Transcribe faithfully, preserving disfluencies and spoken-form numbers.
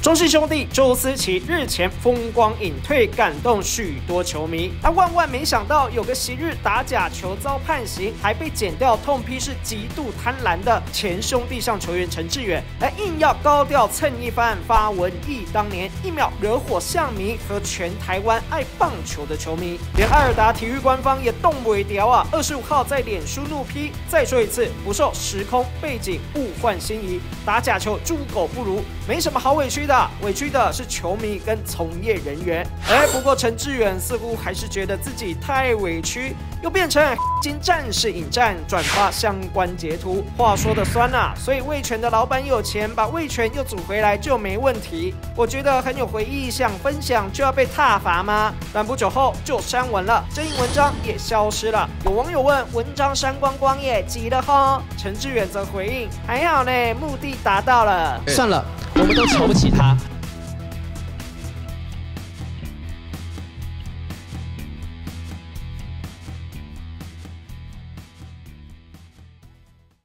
中信兄弟周思齐日前风光隐退，感动许多球迷。但万万没想到，有个昔日打假球遭判刑，还被检调痛批是极度贪婪的前兄弟象球员陈致远，来硬要高调蹭一番，发文忆当年，一秒惹火象迷和全台湾爱棒球的球迷。连爱尔达体育官方也动不了啊！二十五号在脸书怒批，再说一次，不受时空背景物换星移，打假球猪狗不如，没什么好委屈的。委屈的是球迷跟从业人员。哎，不过陈致远似乎还是觉得自己太委屈，又变成金战士引战，转发相关截图。话说的酸啊，所以味全的老板有钱，把味全又组回来就没问题。我觉得很有回忆，想分享就要被挞伐吗？但不久后就删文了，这一文章也消失了。有网友问，文章删光光耶，急了吼？陈致远则回应，还好呢，目的达到了。 算了。我们都瞧不起他，